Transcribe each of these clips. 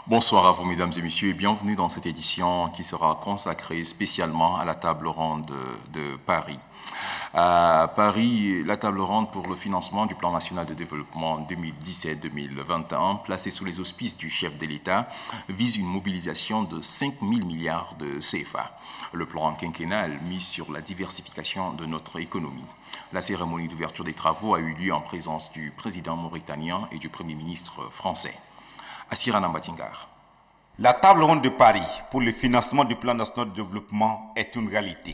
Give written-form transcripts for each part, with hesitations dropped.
Bonsoir à vous, mesdames et messieurs, et bienvenue dans cette édition qui sera consacrée spécialement à la table ronde de Paris. À Paris, la table ronde pour le financement du plan national de développement 2017-2021, placée sous les auspices du chef de l'État, vise une mobilisation de 5 000 milliards de CFA. Le plan quinquennal mise sur la diversification de notre économie. La cérémonie d'ouverture des travaux a eu lieu en présence du président mauritanien et du Premier ministre français. Assira Nambatingar. La table ronde de Paris pour le financement du plan national de développement est une réalité.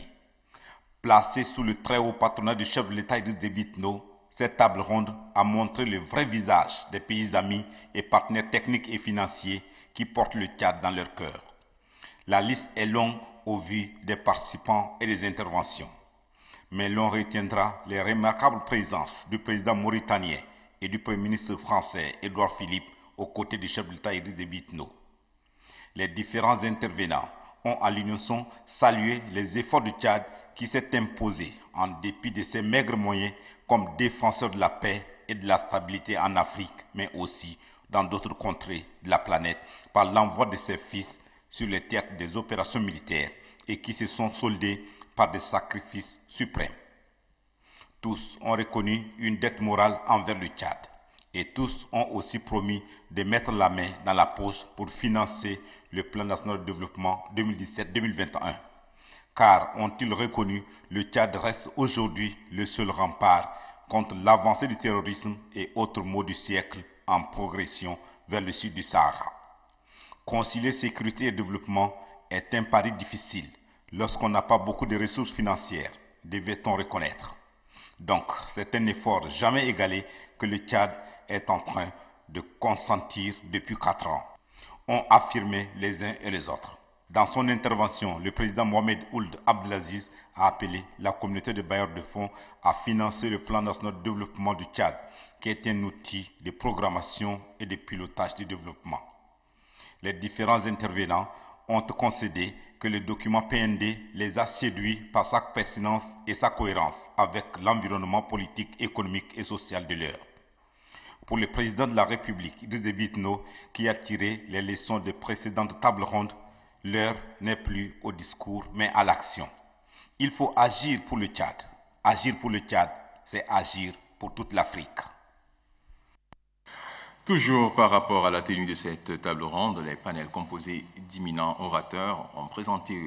Placée sous le très haut patronat du chef de l'État Idriss Déby Itno, cette table ronde a montré le vrai visage des pays amis et partenaires techniques et financiers qui portent le Tchad dans leur cœur. La liste est longue au vu des participants et des interventions. Mais l'on retiendra les remarquables présences du président mauritanien et du Premier ministre français Édouard Philippe aux côtés du chef de l'État Idriss Déby Itno. Les différents intervenants ont à l'unisson salué les efforts du Tchad qui s'est imposé en dépit de ses maigres moyens comme défenseur de la paix et de la stabilité en Afrique, mais aussi dans d'autres contrées de la planète par l'envoi de ses fils sur les théâtres des opérations militaires et qui se sont soldés par des sacrifices suprêmes. Tous ont reconnu une dette morale envers le Tchad. Et tous ont aussi promis de mettre la main dans la poche pour financer le plan national de développement 2017-2021. Car, ont-ils reconnu, le Tchad reste aujourd'hui le seul rempart contre l'avancée du terrorisme et autres maux du siècle en progression vers le sud du Sahara. Concilier sécurité et développement est un pari difficile lorsqu'on n'a pas beaucoup de ressources financières, devait-on reconnaître. Donc, c'est un effort jamais égalé que le Tchad est en train de consentir depuis 4 ans, ont affirmé les uns et les autres. Dans son intervention, le président Mohamed Ould Abdelaziz a appelé la communauté de bailleurs de fonds à financer le plan national de développement du Tchad, qui est un outil de programmation et de pilotage du développement. Les différents intervenants ont concédé que le document PND les a séduits par sa pertinence et sa cohérence avec l'environnement politique, économique et social de l'heure. Pour le président de la République, Idriss Déby Itno, qui a tiré les leçons des précédentes tables rondes, l'heure n'est plus au discours, mais à l'action. Il faut agir pour le Tchad. Agir pour le Tchad, c'est agir pour toute l'Afrique. Toujours par rapport à la tenue de cette table ronde, les panels composés d'imminents orateurs ont présenté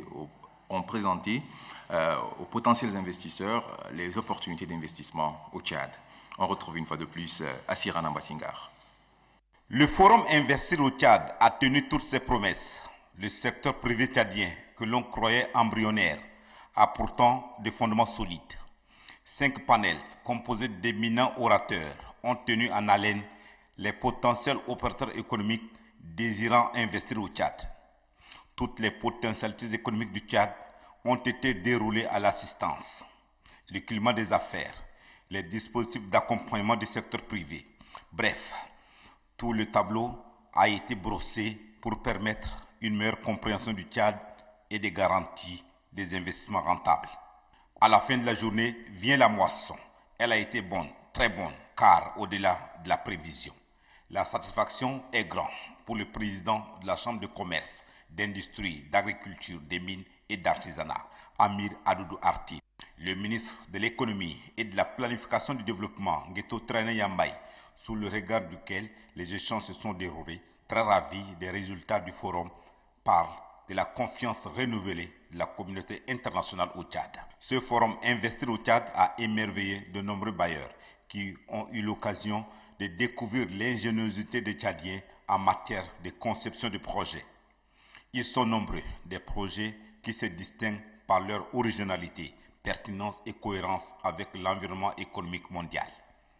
aux potentiels investisseurs les opportunités d'investissement au Tchad. On retrouve une fois de plus Assira Nambatingar. Le forum Investir au Tchad a tenu toutes ses promesses. Le secteur privé tchadien, que l'on croyait embryonnaire, a pourtant des fondements solides. 5 panels composés d'éminents orateurs ont tenu en haleine les potentiels opérateurs économiques désirant investir au Tchad. Toutes les potentialités économiques du Tchad ont été déroulées à l'assistance. Le climat des affaires, les dispositifs d'accompagnement du secteur privé. Bref, tout le tableau a été brossé pour permettre une meilleure compréhension du Tchad et des garanties des investissements rentables. À la fin de la journée vient la moisson. Elle a été bonne, très bonne, car au-delà de la prévision, la satisfaction est grande pour le président de la Chambre de commerce, d'industrie, d'agriculture, des mines et d'artisanat, Amir Adoudou Arti. Le ministre de l'économie et de la planification du développement, Ngeto Traine Yambay, sous le regard duquel les échanges se sont déroulés, très ravi des résultats du forum, parle de la confiance renouvelée de la communauté internationale au Tchad. Ce forum Investir au Tchad a émerveillé de nombreux bailleurs qui ont eu l'occasion de découvrir l'ingéniosité des Tchadiens en matière de conception de projets. Ils sont nombreux, des projets qui se distinguent par leur originalité, pertinence et cohérence avec l'environnement économique mondial.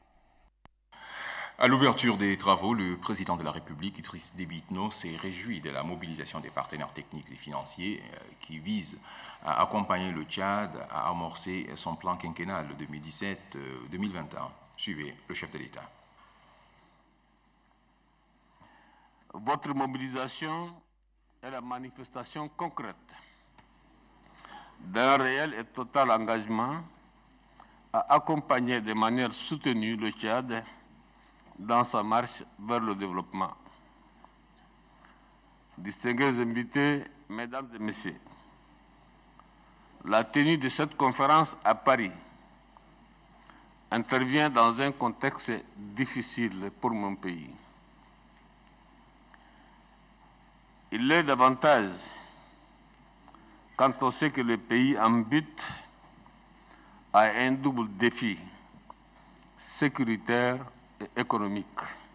À l'ouverture des travaux, le président de la République, Idriss Déby Itno, s'est réjoui de la mobilisation des partenaires techniques et financiers qui visent à accompagner le Tchad à amorcer son plan quinquennal 2017-2021. Suivez le chef de l'État. Votre mobilisation est la manifestation concrète d'un réel et total engagement à accompagner de manière soutenue le Tchad dans sa marche vers le développement. distingués invités, mesdames et messieurs, la tenue de cette conférence à Paris intervient dans un contexte difficile pour mon pays. Il l'est davantage quand on sait que le pays en bute à un double défi, sécuritaire et économique.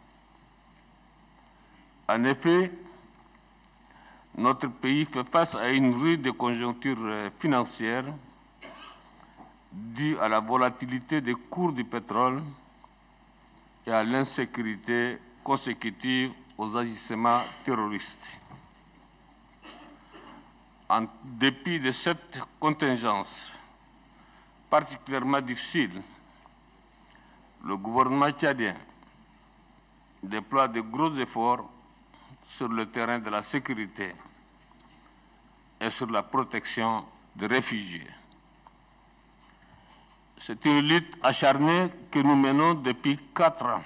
En effet, notre pays fait face à une rude conjoncture financière due à la volatilité des cours du pétrole et à l'insécurité consécutive aux agissements terroristes. En dépit de cette contingence particulièrement difficile, le gouvernement tchadien déploie de gros efforts sur le terrain de la sécurité et sur la protection des réfugiés. C'est une lutte acharnée que nous menons depuis 4 ans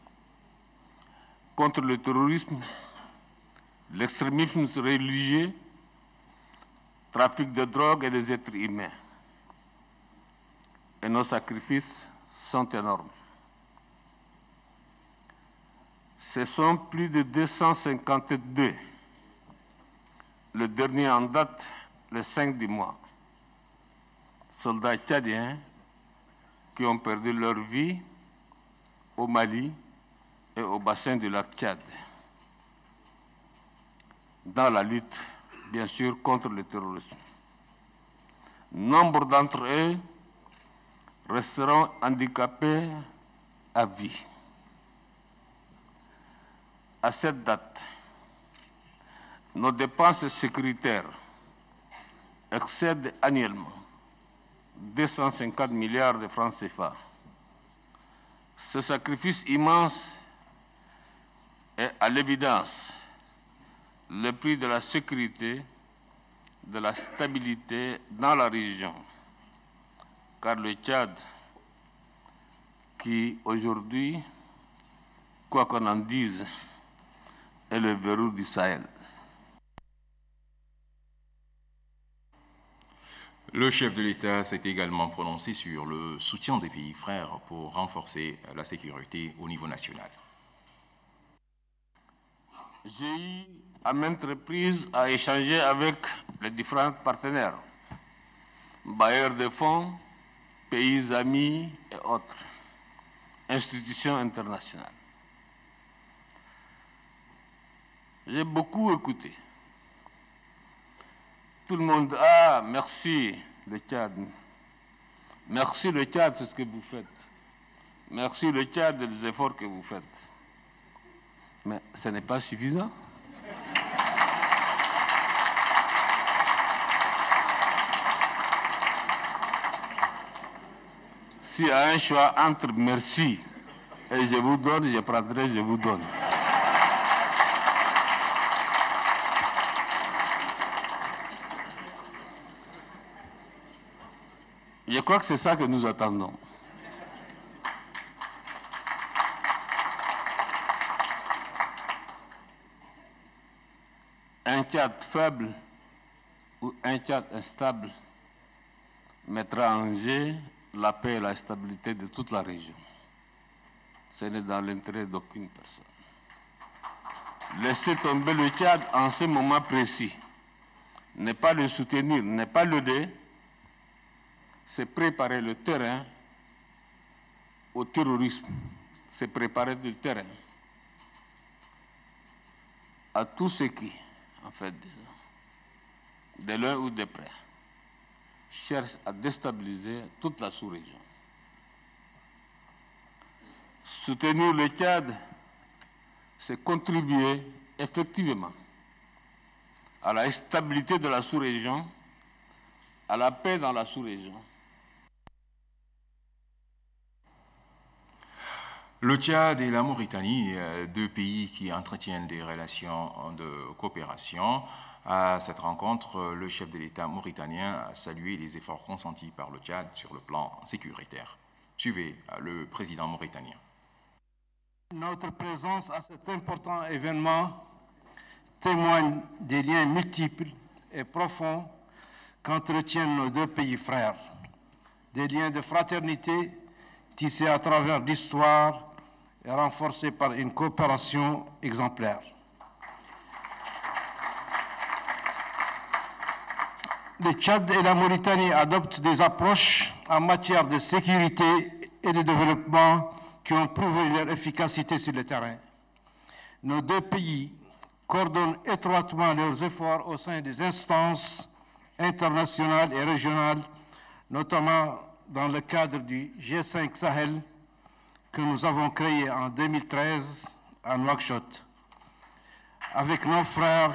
contre le terrorisme, l'extrémisme religieux, trafic de drogue et des êtres humains. Et nos sacrifices sont énormes. Ce sont plus de 252, le dernier en date, le 5 du mois, soldats tchadiens qui ont perdu leur vie au Mali et au bassin du lac Tchad, dans la lutte, bien sûr, contre le terrorisme. Nombre d'entre eux resteront handicapés à vie. À cette date, nos dépenses sécuritaires excèdent annuellement 250 milliards de francs CFA. Ce sacrifice immense est à l'évidence le prix de la sécurité, de la stabilité dans la région, car le Tchad, qui aujourd'hui, quoi qu'on en dise, est le verrou du Sahel. Le chef de l'État s'est également prononcé sur le soutien des pays frères pour renforcer la sécurité au niveau national. J'ai eu à maintes reprises à échanger avec les différents partenaires, bailleurs de fonds, pays amis et autres, institutions internationales. J'ai beaucoup écouté. Tout le monde, ah, merci le Tchad. Merci le Tchad, c'est ce que vous faites. Merci le Tchad des efforts que vous faites. Mais ce n'est pas suffisant. S'il y a un choix entre merci et je vous donne, je prendrai, je vous donne. Je crois que c'est ça que nous attendons. Un Tchad faible ou un Tchad instable mettra en jeu la paix et la stabilité de toute la région. Ce n'est dans l'intérêt d'aucune personne. Laisser tomber le Tchad en ce moment précis, ne pas le soutenir, ne pas l'aider, c'est préparer le terrain au terrorisme, c'est préparer le terrain à tout ce qui, en fait, de loin ou de près, cherche à déstabiliser toute la sous-région. Soutenir le Tchad, c'est contribuer effectivement à la stabilité de la sous-région, à la paix dans la sous-région. Le Tchad et la Mauritanie, deux pays qui entretiennent des relations de coopération. À cette rencontre, le chef de l'État mauritanien a salué les efforts consentis par le Tchad sur le plan sécuritaire. Suivez le président mauritanien. Notre présence à cet important événement témoigne des liens multiples et profonds qu'entretiennent nos deux pays frères, des liens de fraternité tissés à travers l'histoire et renforcés par une coopération exemplaire. Le Tchad et la Mauritanie adoptent des approches en matière de sécurité et de développement qui ont prouvé leur efficacité sur le terrain. Nos deux pays coordonnent étroitement leurs efforts au sein des instances internationales et régionales, notamment dans le cadre du G5 Sahel que nous avons créé en 2013 à Nouakchott, avec nos frères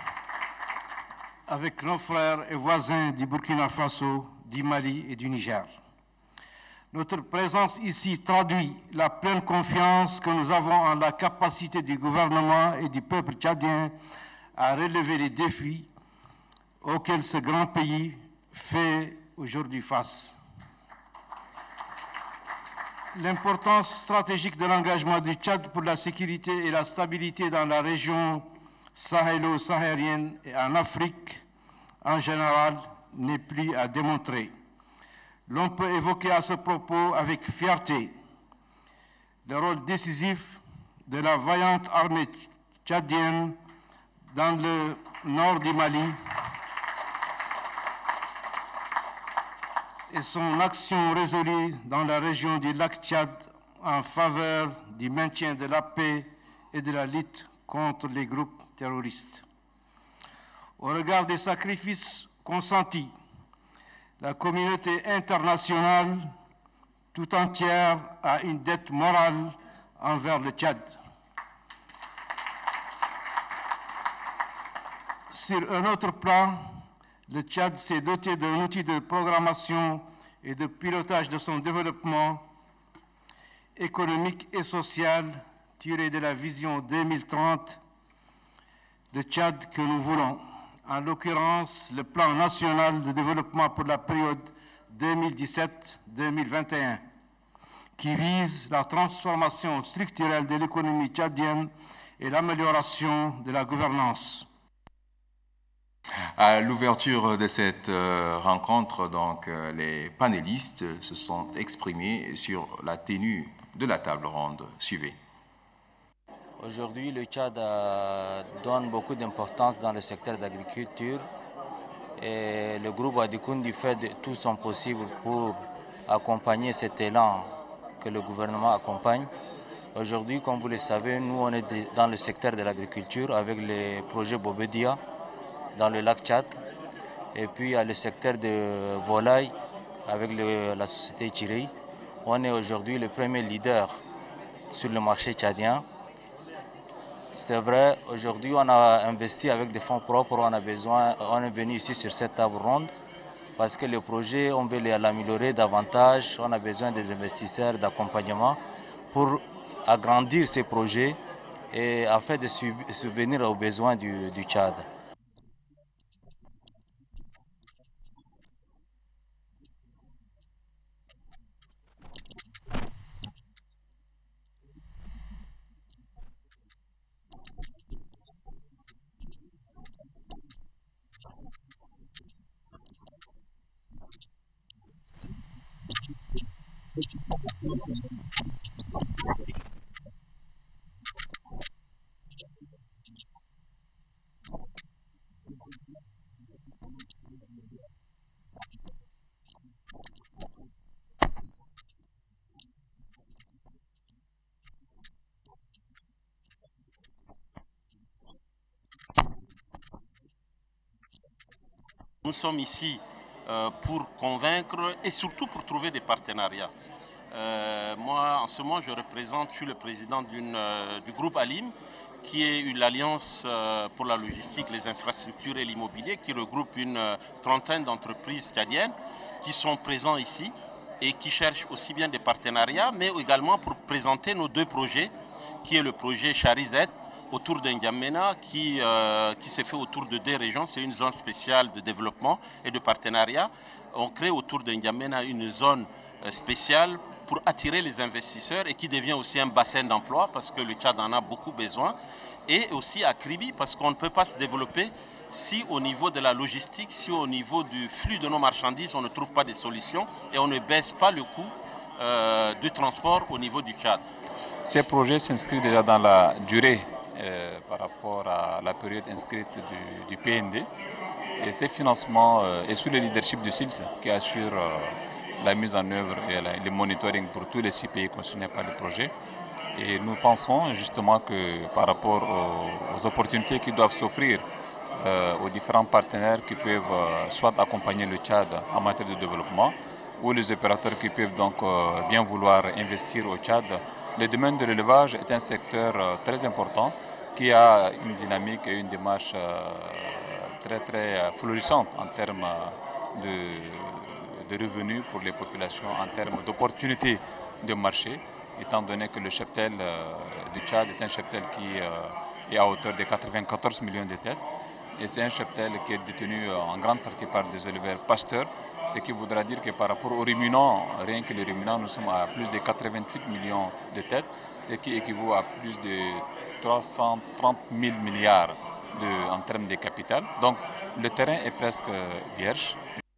et voisins du Burkina Faso, du Mali et du Niger. Notre présence ici traduit la pleine confiance que nous avons en la capacité du gouvernement et du peuple tchadien à relever les défis auxquels ce grand pays fait aujourd'hui face. L'importance stratégique de l'engagement du Tchad pour la sécurité et la stabilité dans la région sahélo-saharienne et en Afrique en général n'est plus à démontrer. L'on peut évoquer à ce propos avec fierté le rôle décisif de la vaillante armée tchadienne dans le nord du Mali et son action résolue dans la région du lac Tchad en faveur du maintien de la paix et de la lutte contre les groupes terroristes. Au regard des sacrifices consentis, la communauté internationale tout entière a une dette morale envers le Tchad. Sur un autre plan, le Tchad s'est doté d'un outil de programmation et de pilotage de son développement économique et social tiré de la vision 2030, le Tchad que nous voulons, en l'occurrence le plan national de développement pour la période 2017-2021, qui vise la transformation structurelle de l'économie tchadienne et l'amélioration de la gouvernance. À l'ouverture de cette rencontre, donc, les panélistes se sont exprimés sur la tenue de la table ronde. Suivez. Aujourd'hui, le Tchad donne beaucoup d'importance dans le secteur de l'agriculture et le groupe Adikouni fait tout son possible pour accompagner cet élan que le gouvernement accompagne. Aujourd'hui, comme vous le savez, nous on est dans le secteur de l'agriculture avec le projet Bobedia dans le lac Tchad et puis il y a le secteur de volaille avec la société Chirei. On est aujourd'hui le premier leader sur le marché tchadien. C'est vrai, aujourd'hui on a investi avec des fonds propres, on est venu ici sur cette table ronde parce que le projet, on veut l'améliorer davantage, on a besoin des investisseurs d'accompagnement pour agrandir ces projets et afin de subvenir aux besoins du Tchad. Nous sommes ici pour convaincre et surtout pour trouver des partenariats. Moi, en ce moment, je suis le président du groupe Alim, qui est l'Alliance pour la logistique, les infrastructures et l'immobilier, qui regroupe une trentaine d'entreprises tchadiennes qui sont présentes ici et qui cherchent aussi bien des partenariats, mais également pour présenter nos deux projets, qui est le projet Charizet, autour d'Ndiamena qui s'est fait autour de deux régions. C'est une zone spéciale de développement et de partenariat. On crée autour d'Ndiamena une zone spéciale pour attirer les investisseurs et qui devient aussi un bassin d'emploi parce que le Tchad en a beaucoup besoin. et aussi à Kribi, parce qu'on ne peut pas se développer si au niveau de la logistique, si au niveau du flux de nos marchandises, on ne trouve pas de solutions et on ne baisse pas le coût du transport au niveau du Tchad. Ces projets s'inscrivent déjà dans la durée par rapport à la période inscrite du PND. Et ces financements est sous le leadership du SILS qui assure la mise en œuvre et le monitoring pour tous les 6 pays concernés par le projet. Et nous pensons justement que par rapport aux opportunités qui doivent s'offrir aux différents partenaires qui peuvent soit accompagner le Tchad en matière de développement ou les opérateurs qui peuvent donc bien vouloir investir au Tchad, le domaine de l'élevage est un secteur très important qui a une dynamique et une démarche très florissante en termes de revenus pour les populations, en termes d'opportunités de marché, étant donné que le cheptel du Tchad est un cheptel qui est à hauteur de 94 millions de têtes. Et c'est un cheptel qui est détenu en grande partie par des éleveurs pasteurs, ce qui voudra dire que par rapport aux ruminants, rien que les ruminants, nous sommes à plus de 88 millions de têtes, ce qui équivaut à plus de 330 000 milliards en termes de capital. Donc le terrain est presque vierge.